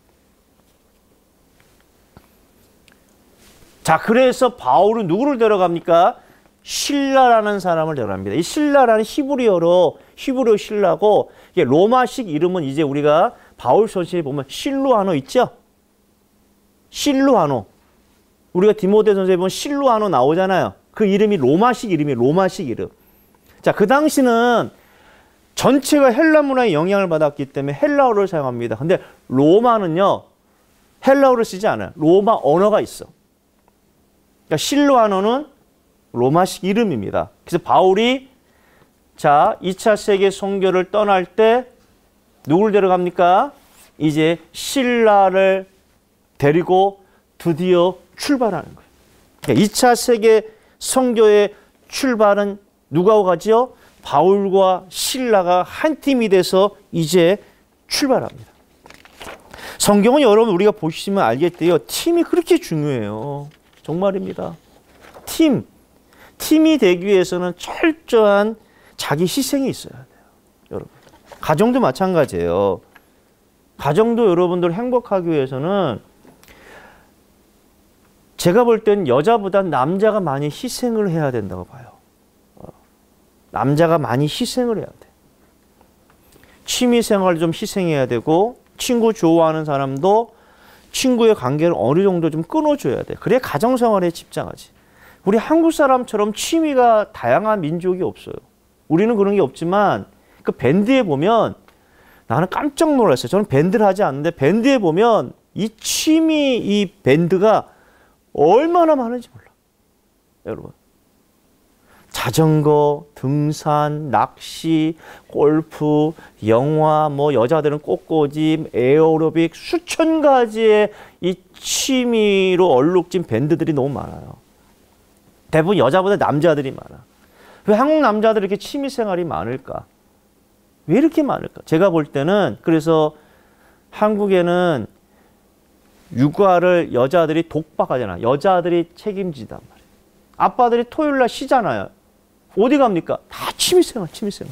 자, 그래서 바울은 누구를 데려갑니까? 실라라는 사람을 데려갑니다. 이 실라라는 히브리어로 히브리어 실라고 이게 로마식 이름은 이제 우리가 바울 서신에 보면 실루아노 있죠? 실루아노. 우리가 디모데전서에 보면 실루아노 나오잖아요. 그 이름이 로마식 이름이에요. 로마식 이름. 자, 그 당시는 전체가 헬라 문화의 영향을 받았기 때문에 헬라어를 사용합니다. 근데 로마는요. 헬라어를 쓰지 않아요. 로마 언어가 있어. 그러니까 실루아노는 로마식 이름입니다. 그래서 바울이 자, 이 차 세계 선교를 떠날 때 누구를 데려갑니까? 이제 실라를 데리고 드디어 출발하는 거예요. 그러니까 이 차 세계 선교의 출발은 누가 가지요? 바울과 실라가 한 팀이 돼서 이제 출발합니다. 성경은 여러분 우리가 보시면 알겠대요. 팀이 그렇게 중요해요. 정말입니다. 팀. 팀이 되기 위해서는 철저한 자기 희생이 있어야 돼요. 여러분. 가정도 마찬가지예요. 가정도 여러분들 행복하기 위해서는 제가 볼 땐 여자보단 남자가 많이 희생을 해야 된다고 봐요. 남자가 많이 희생을 해야 돼. 취미생활을 좀 희생해야 되고 친구 좋아하는 사람도 친구의 관계를 어느 정도 좀 끊어줘야 돼. 그래야 가정생활에 집중하지. 우리 한국 사람처럼 취미가 다양한 민족이 없어요. 우리는 그런 게 없지만 그 밴드에 보면 나는 깜짝 놀랐어요. 저는 밴드를 하지 않는데 밴드에 보면 이 취미 이 밴드가 얼마나 많은지 몰라. 여러분. 자전거, 등산, 낚시, 골프, 영화, 뭐 여자들은 꽃꽂이, 에어로빅 수천 가지의 이 취미로 얼룩진 밴드들이 너무 많아요. 대부분 여자보다 남자들이 많아. 왜 한국 남자들이 이렇게 취미 생활이 많을까? 왜 이렇게 많을까? 제가 볼 때는 그래서 한국에는 육아를 여자들이 독박하잖아. 여자들이 책임지단 말이에요. 아빠들이 토요일 날 쉬잖아요. 어디 갑니까? 다 취미생활, 취미생활.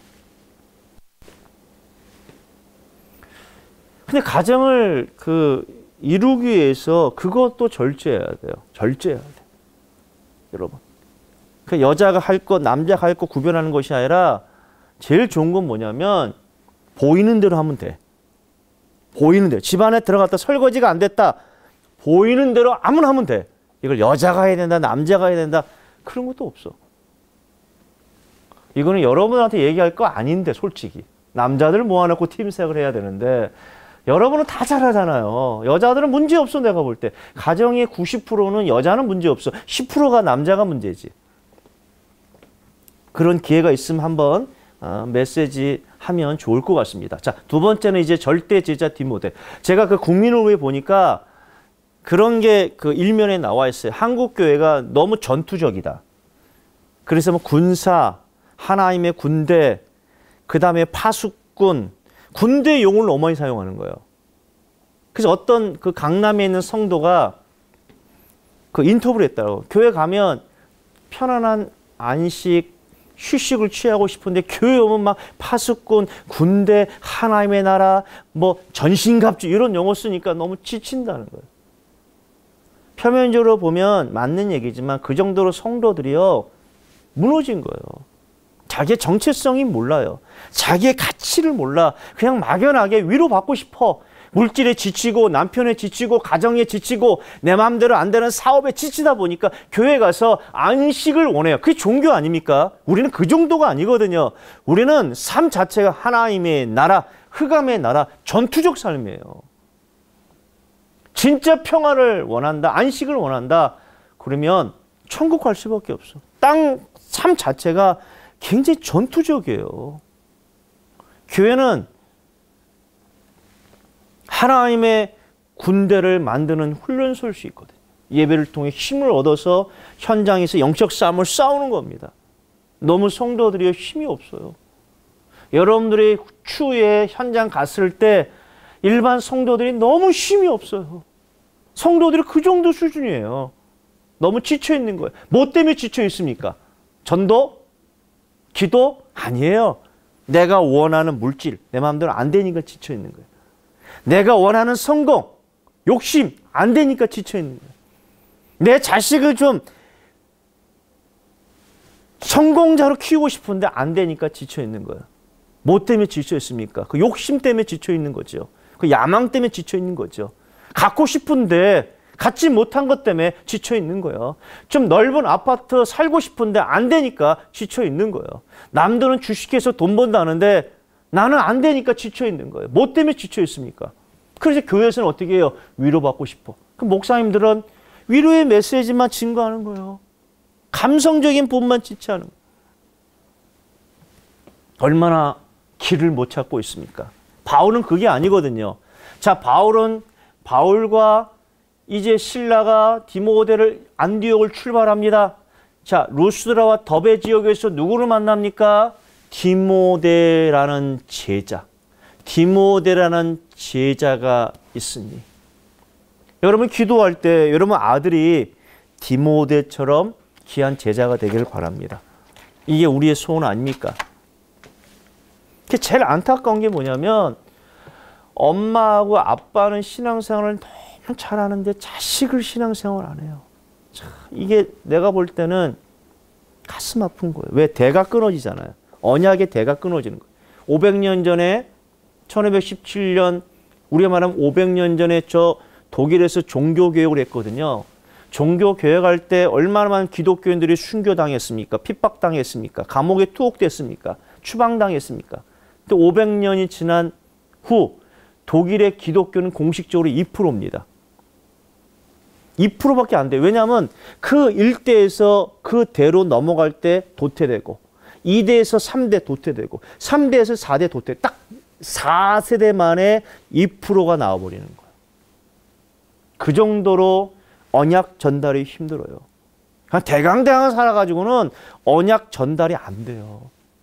근데 가정을 그 이루기 위해서 그것도 절제해야 돼요. 절제해야 돼. 여러분. 그 여자가 할 것, 남자가 할 것 구별하는 것이 아니라 제일 좋은 건 뭐냐면 보이는 대로 하면 돼. 보이는 대로. 집안에 들어갔다 설거지가 안 됐다. 보이는 대로 아무나 하면 돼. 이걸 여자가 해야 된다, 남자가 해야 된다. 그런 것도 없어. 이거는 여러분한테 얘기할 거 아닌데 솔직히. 남자들 모아놓고 팀색을 해야 되는데 여러분은 다 잘하잖아요. 여자들은 문제 없어 내가 볼 때. 가정의 구십 퍼센트는 여자는 문제 없어. 십 퍼센트가 남자가 문제지. 그런 기회가 있으면 한번 어, 메시지 하면 좋을 것 같습니다. 자, 두 번째는 이제 절대 제자 디모데. 제가 그 국민을 위해 보니까 그런 게 그 일면에 나와 있어요. 한국 교회가 너무 전투적이다. 그래서 뭐 군사, 하나님의 군대, 그 다음에 파수꾼, 군대 용어를 너무 많이 사용하는 거예요. 그래서 어떤 그 강남에 있는 성도가 그 인터뷰를 했더라고. 교회 가면 편안한 안식, 휴식을 취하고 싶은데 교회 오면 막 파수꾼, 군대, 하나님의 나라, 뭐 전신갑주 이런 용어 쓰니까 너무 지친다는 거예요. 표면적으로 보면 맞는 얘기지만 그 정도로 성도들이요 무너진 거예요. 자기의 정체성이 몰라요. 자기의 가치를 몰라. 그냥 막연하게 위로받고 싶어. 물질에 지치고 남편에 지치고 가정에 지치고 내 마음대로 안 되는 사업에 지치다 보니까 교회 가서 안식을 원해요. 그게 종교 아닙니까? 우리는 그 정도가 아니거든요. 우리는 삶 자체가 하나님의 나라, 흑암의 나라, 전투적 삶이에요. 진짜 평화를 원한다, 안식을 원한다. 그러면 천국 갈 수밖에 없어. 땅 삶 자체가 굉장히 전투적이에요. 교회는 하나님의 군대를 만드는 훈련소일 수 있거든요. 예배를 통해 힘을 얻어서 현장에서 영적 싸움을 싸우는 겁니다. 너무 성도들이 힘이 없어요. 여러분들이 추후에 현장 갔을 때 일반 성도들이 너무 힘이 없어요. 성도들이 그 정도 수준이에요. 너무 지쳐있는 거예요. 뭐 때문에 지쳐있습니까? 전도? 기도? 아니에요. 내가 원하는 물질, 내 마음대로 안 되니까 지쳐있는 거예요. 내가 원하는 성공, 욕심, 안 되니까 지쳐있는 거예요. 내 자식을 좀 성공자로 키우고 싶은데 안 되니까 지쳐있는 거예요. 뭐 때문에 지쳐있습니까? 그 욕심 때문에 지쳐있는 거죠. 그 야망 때문에 지쳐있는 거죠. 갖고 싶은데 갖지 못한 것 때문에 지쳐있는 거예요. 좀 넓은 아파트 살고 싶은데 안 되니까 지쳐있는 거예요. 남들은 주식해서 돈 번다는데 나는 안 되니까 지쳐있는 거예요. 뭐 때문에 지쳐있습니까? 그래서 교회에서는 어떻게 해요? 위로받고 싶어. 그 목사님들은 위로의 메시지만 증거하는 거예요. 감성적인 본만 지체하는 거예요. 얼마나 길을 못 찾고 있습니까? 바울은 그게 아니거든요. 자, 바울은 바울과 이제 실라가 디모데를 안디옥을 출발합니다. 자, 루스드라와 더베 지역에서 누구를 만납니까? 디모데라는 제자. 디모데라는 제자가 있으니. 여러분 기도할 때 여러분 아들이 디모데처럼 귀한 제자가 되기를 바랍니다. 이게 우리의 소원 아닙니까? 그게 제일 안타까운 게 뭐냐면 엄마하고 아빠는 신앙생활을 너무 잘하는데 자식을 신앙생활 안 해요. 참, 이게 내가 볼 때는 가슴 아픈 거예요. 왜? 대가 끊어지잖아요. 언약의 대가 끊어지는 거예요. 오백 년 전에 천오백십칠 년 우리가 말하면 오백 년 전에 저 독일에서 종교교육을 했거든요. 종교교육할 때 얼마나 많은 기독교인들이 순교당했습니까? 핍박당했습니까? 감옥에 투옥됐습니까? 추방당했습니까? 근데 오백 년이 지난 후 독일의 기독교는 공식적으로 이 퍼센트입니다. 이 퍼센트밖에 안 돼요. 왜냐하면 그 일대에서 그 대로 넘어갈 때 도태되고 이 대에서 삼 대 도태되고 삼 대에서 사 대 도태. 딱 사 세대 만에 이 퍼센트가 나와버리는 거예요. 그 정도로 언약 전달이 힘들어요. 그냥 대강대강 살아가지고는 언약 전달이 안 돼요.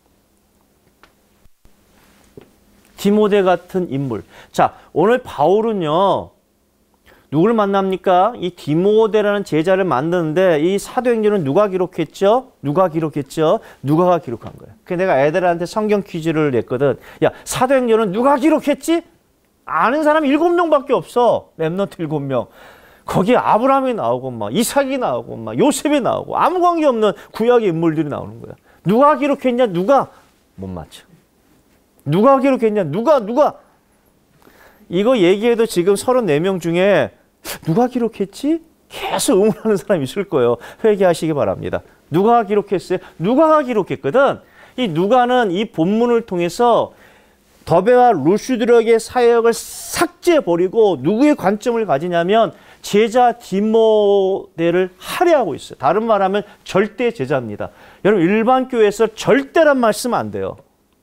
디모데 같은 인물. 자, 오늘 바울은요. 누구를 만납니까? 이 디모데라는 제자를 만드는데 이 사도행전은 누가 기록했죠? 누가 기록했죠? 누가가 기록한 거예요. 그래서 내가 애들한테 성경 퀴즈를 냈거든. 야, 사도행전은 누가 기록했지? 아는 사람 일곱 명밖에 없어. 렘넌트 일곱 명. 거기에 아브라함이 나오고 막 이삭이 나오고 막 요셉이 나오고 아무 관계 없는 구약의 인물들이 나오는 거야. 누가 기록했냐? 누가? 못 맞춰. 누가 기록했냐? 누가? 누가? 이거 얘기해도 지금 서른네 명 중에 누가 기록했지? 계속 응원하는 사람이 있을 거예요. 회개하시기 바랍니다. 누가 기록했어요? 누가가 기록했거든. 이 누가는 이 본문을 통해서 더베와 루스드락의 사역을 삭제해버리고 누구의 관점을 가지냐면 제자 디모데를 할애하고 있어요. 다른 말하면 절대 제자입니다. 여러분 일반 교회에서 절대란 말 쓰면 안 돼요.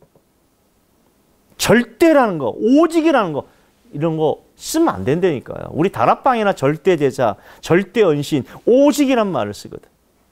절대라는 거, 오직이라는 거 이런 거 쓰면 안 된다니까요. 우리 다락방이나 절대 제자, 절대 언신, 오직이란 말을 쓰거든.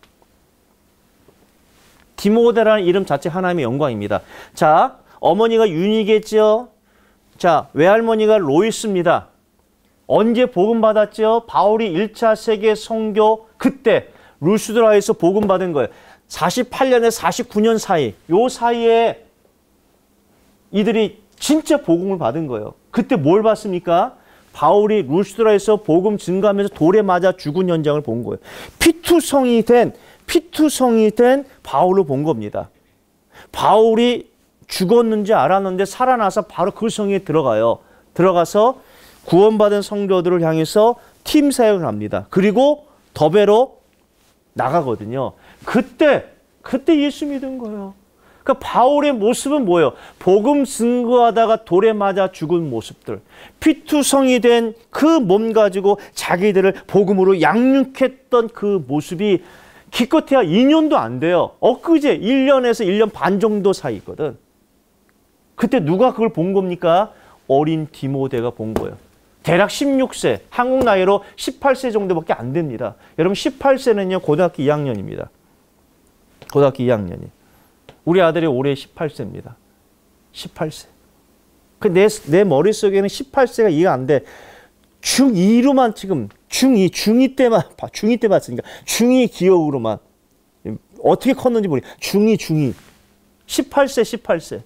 디모데라는 이름 자체 하나님의 영광입니다. 자, 어머니가 윤이겠죠. 자, 외할머니가 로이스입니다. 언제 복음 받았죠? 바울이 일 차 세계 선교 그때 루스드라에서 복음 받은 거예요. 사십팔 년에 사십구 년 사이, 요 사이에 이들이 진짜 복음을 받은 거예요. 그때 뭘 봤습니까? 바울이 루스드라에서 복음 증가하면서 돌에 맞아 죽은 현장을 본 거예요. 피투성이 된 피투성이 된 바울을 본 겁니다. 바울이 죽었는지 알았는데 살아나서 바로 그 성에 들어가요. 들어가서 구원받은 성도들을 향해서 팀 사역을 합니다. 그리고 더베로 나가거든요. 그때 그때 예수 믿은 거예요. 그러니까 바울의 모습은 뭐예요? 복음 증거하다가 돌에 맞아 죽은 모습들. 피투성이 된 그 몸 가지고 자기들을 복음으로 양육했던 그 모습이 기껏해야 이 년도 안 돼요. 엊그제 일 년에서 일 년 반 정도 사이 있거든. 그때 누가 그걸 본 겁니까? 어린 디모데가 본 거예요. 대략 십육 세, 한국 나이로 십팔 세 정도밖에 안 됩니다. 여러분 십팔 세는요 고등학교 이 학년입니다. 고등학교 이 학년이. 우리 아들이 올해 십팔 세입니다. 십팔 세. 그 내, 내 머릿속에는 십팔 세가 이해가 안 돼. 중이로만 지금 중이, 중이 때만, 중이 때 봤으니까 중이 기억으로만 어떻게 컸는지 모르겠어요. 중이, 중이. 십팔 세, 십팔 세.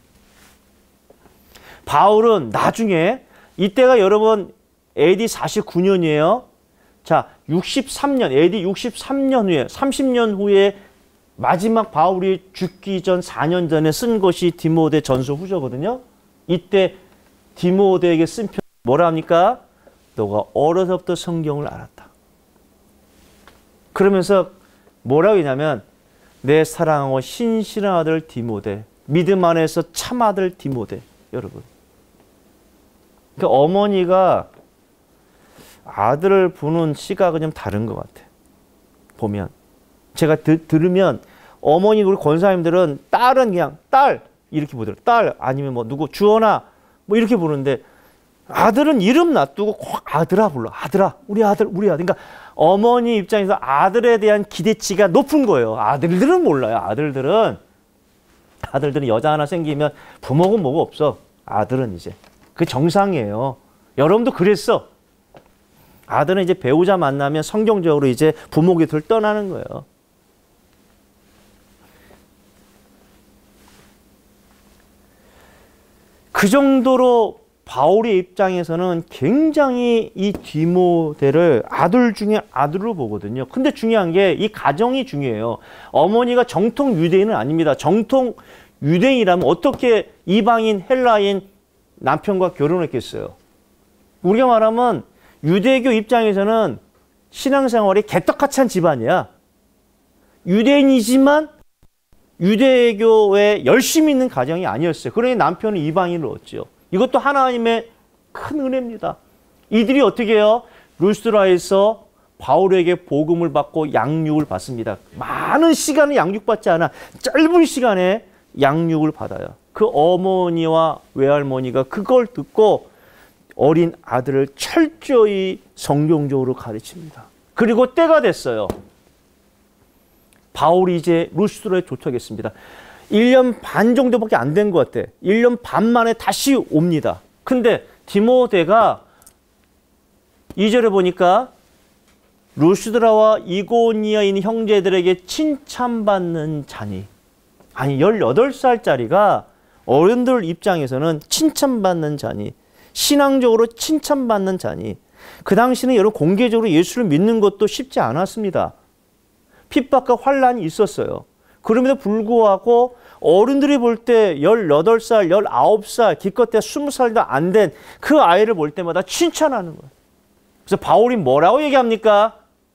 바울은 나중에 이때가 여러분 에이디 사십구 년이에요. 자, 육십삼 년, 에이디 육십삼 년 후에, 삼십 년 후에 마지막 바울이 죽기 전 사 년 전에 쓴 것이 디모데 전서 후서거든요. 이때 디모데에게 쓴 편 뭐라 합니까? 너가 어려서부터 성경을 알았다. 그러면서 뭐라고 했냐면 내 사랑하고 신실한 아들 디모데, 믿음 안에서 참 아들 디모데. 여러분. 그러니까 어머니가 아들을 보는 시각은 좀 다른 것 같아. 보면. 제가 드, 들으면 어머니 우리 권사님들은 딸은 그냥 딸 이렇게 보더라고요. 딸 아니면 뭐 누구 주원아 뭐 이렇게 부르는데 아들은 이름 놔두고 꼭 아들아 불러. 아들아 우리 아들 우리 아들. 그러니까 어머니 입장에서 아들에 대한 기대치가 높은 거예요. 아들들은 몰라요. 아들들은 아들들은 여자 하나 생기면 부모고 뭐고 없어. 아들은 이제 그 정상이에요. 여러분도 그랬어. 아들은 이제 배우자 만나면 성경적으로 이제 부모 곁을 떠나는 거예요. 그 정도로 바울의 입장에서는 굉장히 이 디모데를 아들 중에 아들로 보거든요. 근데 중요한 게 이 가정이 중요해요. 어머니가 정통 유대인은 아닙니다. 정통 유대인이라면 어떻게 이방인 헬라인 남편과 결혼했겠어요? 우리가 말하면 유대교 입장에서는 신앙생활이 개떡같이 한 집안이야. 유대인이지만 유대교에 열심히 있는 가정이 아니었어요. 그러니 남편은 이방인을 얻죠. 이것도 하나님의 큰 은혜입니다. 이들이 어떻게 해요? 루스드라에서 바울에게 복음을 받고 양육을 받습니다. 많은 시간을 양육받지 않아 짧은 시간에 양육을 받아요. 그 어머니와 외할머니가 그걸 듣고 어린 아들을 철저히 성경적으로 가르칩니다. 그리고 때가 됐어요. 바울이 이제 루스드라에 도착했습니다. 일 년 반 정도밖에 안 된 것 같아. 일 년 반 만에 다시 옵니다. 근데 디모데가 이 절에 보니까 루스드라와 이고니아에 있는 형제들에게 칭찬받는 자니. 아니 열여덟 살짜리가 어른들 입장에서는 칭찬받는 자니. 신앙적으로 칭찬받는 자니. 그 당시는 여러분 공개적으로 예수를 믿는 것도 쉽지 않았습니다. 핍박과 환란이 있었어요. 그럼에도 불구하고 어른들이 볼 때 열여덟 살, 열아홉 살, 기껏해야 스무 살도 안 된 그 아이를 볼 때마다 칭찬하는 거예요. 그래서 바울이 뭐라고 얘기합니까?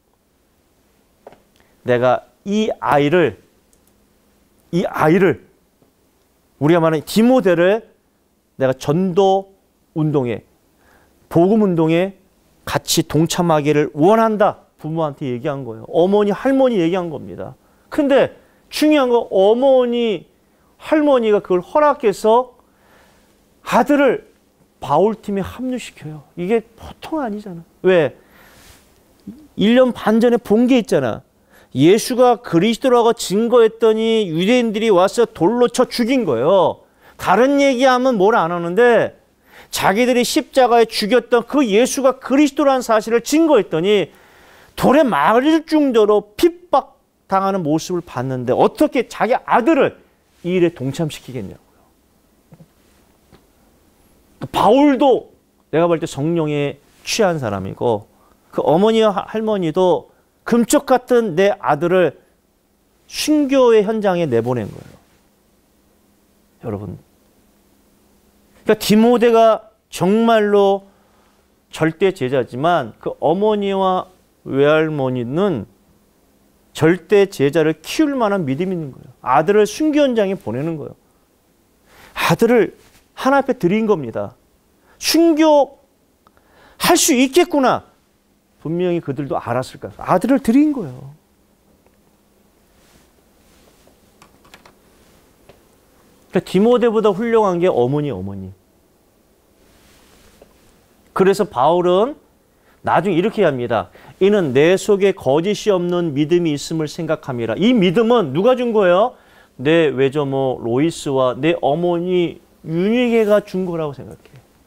내가 이 아이를, 이 아이를, 우리가 말하는 디모데를 내가 전도 운동에, 복음 운동에 같이 동참하기를 원한다. 부모한테 얘기한 거예요. 어머니, 할머니 얘기한 겁니다. 근데 중요한 건 어머니, 할머니가 그걸 허락해서 아들을 바울팀에 합류시켜요. 이게 보통 아니잖아. 왜? 일 년 반 전에 본 게 있잖아. 예수가 그리스도라고 증거했더니 유대인들이 와서 돌로 쳐 죽인 거예요. 다른 얘기하면 뭘 안 하는데 자기들이 십자가에 죽였던 그 예수가 그리스도라는 사실을 증거했더니 돌에 맞을 정도로 핍박당하는 모습을 봤는데 어떻게 자기 아들을 이 일에 동참시키겠냐고요. 바울도 내가 볼 때 성령에 취한 사람이고 그 어머니와 할머니도 금쪽 같은 내 아들을 순교의 현장에 내보낸 거예요. 여러분. 그러니까 디모데가 정말로 절대 제자지만 그 어머니와 외할머니는 절대 제자를 키울 만한 믿음이 있는 거예요. 아들을 순교 현장에 보내는 거예요. 아들을 하나 앞에 드린 겁니다. 순교 할 수 있겠구나. 분명히 그들도 알았을 거예요. 아들을 드린 거예요. 그러니까 디모데보다 훌륭한 게 어머니, 어머니. 그래서 바울은 나중에 이렇게 합니다. 이는 내 속에 거짓이 없는 믿음이 있음을 생각함이라. 이 믿음은 누가 준 거예요? 내 외조모 로이스와 내 어머니 윤희계가 준 거라고 생각해.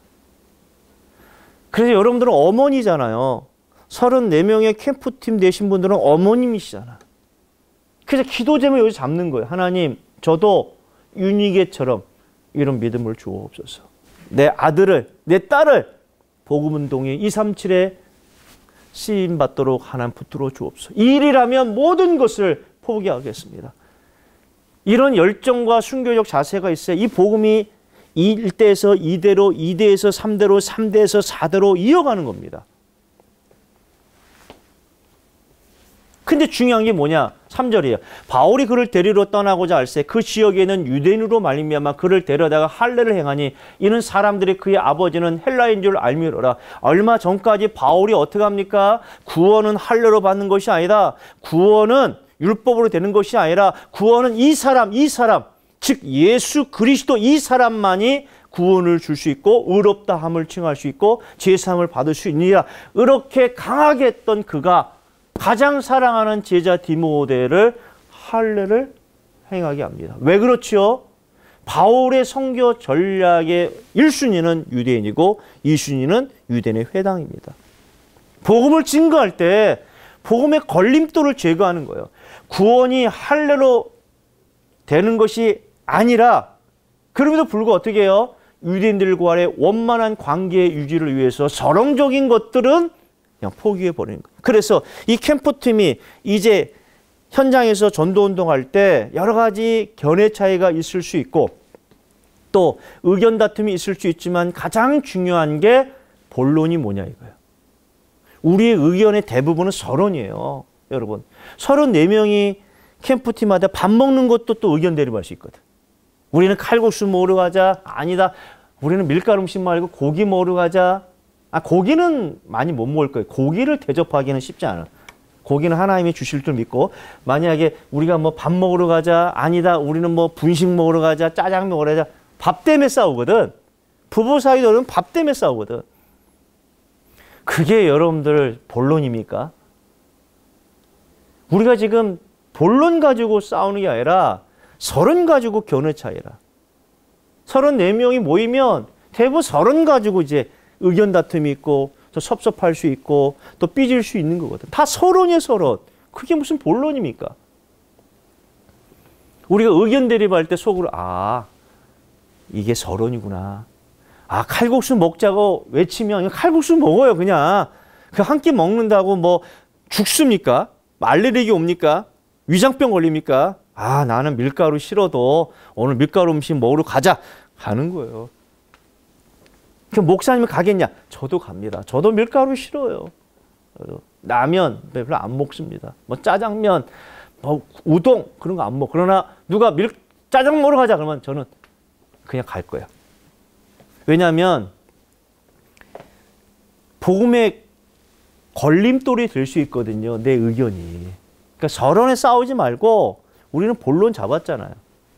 그래서 여러분들은 어머니잖아요. 서른네 명의 캠프팀 되신 분들은 어머님이시잖아. 그래서 기도 제목 여기 잡는 거예요. 하나님, 저도 윤희계처럼 이런 믿음을 주옵소서. 내 아들을, 내 딸을 복음운동에 이백삼십칠에 쓰임받도록 하나님 붙들어 주옵소서. 이 일이라면 모든 것을 포기하겠습니다. 이런 열정과 순교적 자세가 있어야 이 복음이 일 대에서 이 대로, 이 대에서 삼 대로, 삼 대에서 사 대로 이어가는 겁니다. 근데 중요한 게 뭐냐? 삼 절이에요. 바울이 그를 데리러 떠나고자 할새 그 지역에는 유대인으로 말미암아 그를 데려다가 할례를 행하니 이는 사람들이 그의 아버지는 헬라인 줄 알미로라. 얼마 전까지 바울이 어떻게 합니까? 구원은 할례로 받는 것이 아니다. 구원은 율법으로 되는 것이 아니라 구원은 이 사람, 이 사람, 즉 예수 그리스도 이 사람만이 구원을 줄 수 있고 의롭다 함을 칭할 수 있고 제사함을 받을 수 있느니라. 이렇게 강하게 했던 그가 가장 사랑하는 제자 디모데를 할례를 행하게 합니다. 왜 그렇죠? 바울의 선교 전략의 일 순위는 유대인이고 이 순위는 유대인의 회당입니다. 복음을 증거할 때 복음의 걸림돌을 제거하는 거예요. 구원이 할례로 되는 것이 아니라 그럼에도 불구하고 어떻게 해요? 유대인들과의 원만한 관계 유지를 위해서 서론적인 것들은 그냥 포기해 버리는 거예요. 그래서 이 캠프팀이 이제 현장에서 전도운동할 때 여러 가지 견해 차이가 있을 수 있고 또 의견 다툼이 있을 수 있지만 가장 중요한 게 본론이 뭐냐 이거예요. 우리의 의견의 대부분은 서론이에요. 여러분. 서른네 명이 캠프팀마다 밥 먹는 것도 또 의견 대립할 수 있거든. 우리는 칼국수 먹으러 가자. 아니다. 우리는 밀가루 음식 말고 고기 먹으러 가자. 아, 고기는 많이 못 먹을 거예요. 고기를 대접하기는 쉽지 않아. 고기는 하나님이 주실 줄 믿고 만약에 우리가 뭐 밥 먹으러 가자. 아니다. 우리는 뭐 분식 먹으러 가자. 짜장 먹으러 가자. 밥 때문에 싸우거든. 부부 사이들은 밥 때문에 싸우거든. 그게 여러분들 본론입니까? 우리가 지금 본론 가지고 싸우는 게 아니라 서론 가지고 견해 차이라. 서른네 명이 모이면 대부분 서론 가지고 이제 의견 다툼이 있고 또 섭섭할 수 있고 또 삐질 수 있는 거거든. 다 서론이에요, 서론. 그게 무슨 본론입니까? 우리가 의견 대립할 때 속으로 아, 이게 서론이구나. 아, 칼국수 먹자고 외치면 칼국수 먹어요, 그냥. 그 한 끼 먹는다고 뭐 죽습니까? 알레르기 옵니까? 위장병 걸립니까? 아, 나는 밀가루 싫어도 오늘 밀가루 음식 먹으러 가자 하는 거예요. 그 목사님은 가겠냐? 저도 갑니다. 저도 밀가루 싫어요. 라면 별로 안 먹습니다. 뭐 짜장면, 뭐 우동 그런 거 안 먹. 그러나 누가 밀 짜장 먹으러 가자 그러면 저는 그냥 갈 거예요. 왜냐하면 복음의 걸림돌이 될 수 있거든요. 내 의견이. 그러니까 서론에 싸우지 말고 우리는 본론 잡았잖아요.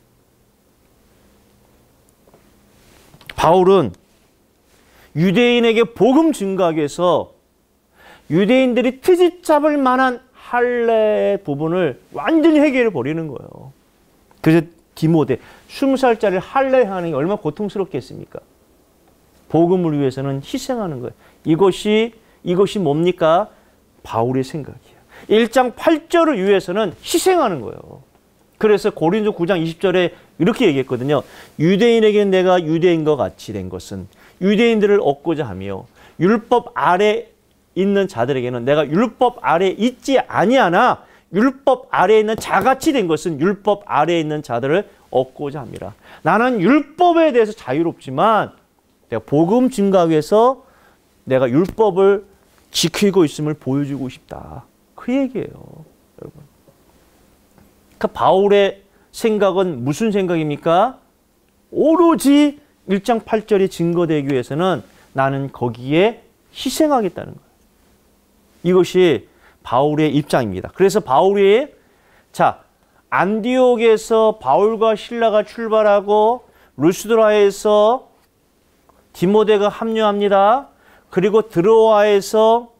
바울은 유대인에게 복음 증거하기 위해서 유대인들이 트집 잡을 만한 할례 부분을 완전히 해결해 버리는 거예요. 그래서 디모데, 스무 살짜리 할례하는 게 얼마나 고통스럽겠습니까? 복음을 위해서는 희생하는 거예요. 이것이, 이것이 뭡니까? 바울의 생각이에요. 일 장 팔 절을 위해서는 희생하는 거예요. 그래서 고린도 구 장 이십 절에 이렇게 얘기했거든요. 유대인에게 내가 유대인과 같이 된 것은 유대인들을 얻고자 하며 율법 아래 있는 자들에게는 내가 율법 아래 있지 아니하나 율법 아래에 있는 자같이 된 것은 율법 아래에 있는 자들을 얻고자 합니다. 나는 율법에 대해서 자유롭지만 내가 복음 증거하기 위해서 내가 율법을 지키고 있음을 보여주고 싶다. 그 얘기예요, 여러분. 그러니까 바울의 생각은 무슨 생각입니까? 오로지 일 장 팔 절이 증거되기 위해서는 나는 거기에 희생하겠다는 거예요. 이것이 바울의 입장입니다. 그래서 바울이 자 안디옥에서 바울과 실라가 출발하고 루스드라에서 디모데가 합류합니다. 그리고 드로아에서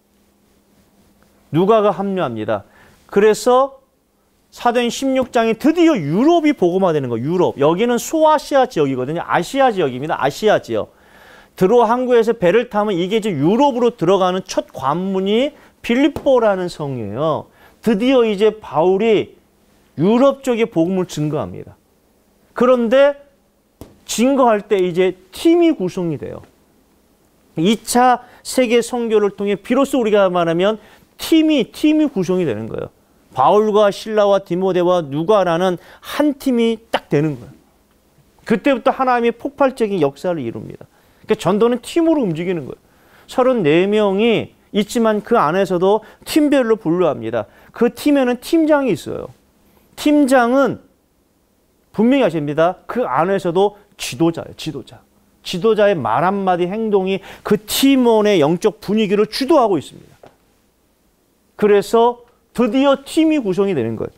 누가가 합류합니다. 그래서 사도행 십육 장이 드디어 유럽이 복음화되는 거예요. 유럽. 여기는 소아시아 지역이거든요. 아시아 지역입니다. 아시아 지역. 드로아 항구에서 배를 타면 이게 이제 유럽으로 들어가는 첫 관문이 빌립보라는 성이에요. 드디어 이제 바울이 유럽 쪽에 복음을 증거합니다. 그런데 증거할 때 이제 팀이 구성이 돼요. 이 차 세계 선교를 통해 비로소 우리가 말하면 팀이 팀이 구성이 되는 거예요. 바울과 실라와 디모데와 누가라는 한 팀이 딱 되는 거예요. 그때부터 하나님의 폭발적인 역사를 이룹니다. 그러니까 전도는 팀으로 움직이는 거예요. 서른네 명이 있지만 그 안에서도 팀별로 분류합니다. 그 팀에는 팀장이 있어요. 팀장은 분명히 아십니다. 그 안에서도 지도자예요. 지도자. 지도자의 말 한마디 행동이 그 팀원의 영적 분위기를 주도하고 있습니다. 그래서 드디어 팀이 구성이 되는 거예요.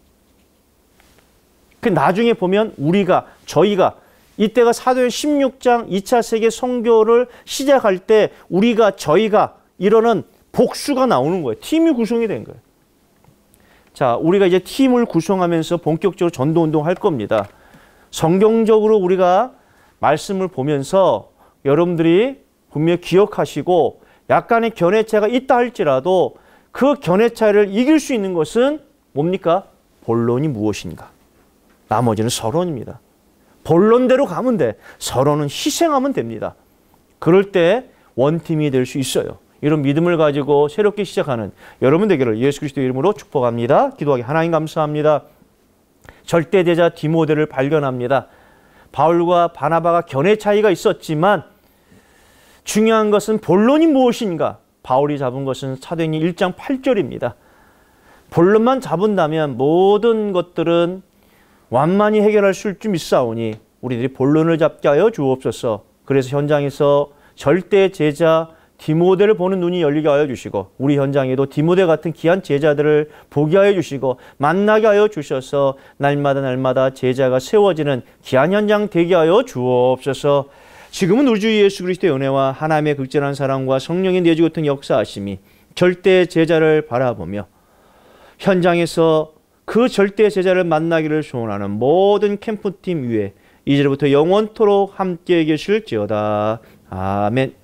그 나중에 보면 우리가, 저희가 이때가 사도행 십육 장 이 차 세계 선교를 시작할 때 우리가, 저희가 이러는 복수가 나오는 거예요. 팀이 구성이 된 거예요. 자, 우리가 이제 팀을 구성하면서 본격적으로 전도운동 할 겁니다. 성경적으로 우리가 말씀을 보면서 여러분들이 분명히 기억하시고 약간의 견해차가 있다 할지라도 그 견해차를 이길 수 있는 것은 뭡니까? 본론이 무엇인가? 나머지는 서론입니다. 본론대로 가면 돼. 서론은 희생하면 됩니다. 그럴 때 원팀이 될 수 있어요. 이런 믿음을 가지고 새롭게 시작하는 여러분 되기를 예수 그리스도의 이름으로 축복합니다. 기도하기 하나님 감사합니다. 절대제자 디모데를 발견합니다. 바울과 바나바가 견해 차이가 있었지만 중요한 것은 본론이 무엇인가? 바울이 잡은 것은 사도행전 일 장 팔 절입니다. 본론만 잡은다면 모든 것들은 완만히 해결할 수 있사오니 우리들이 본론을 잡게 하여 주옵소서. 그래서 현장에서 절대 제자 디모데를 보는 눈이 열리게 하여 주시고 우리 현장에도 디모데 같은 귀한 제자들을 보게 하여 주시고 만나게 하여 주셔서 날마다 날마다 제자가 세워지는 귀한 현장 되게 하여 주옵소서. 지금은 우리 주 예수 그리스도의 은혜와 하나님의 극진한 사랑과 성령의 내주 같은 역사하심이 절대 제자를 바라보며 현장에서 그 절대 제자를 만나기를 소원하는 모든 캠프팀 위에 이제부터 영원토록 함께 계실지어다. 아멘.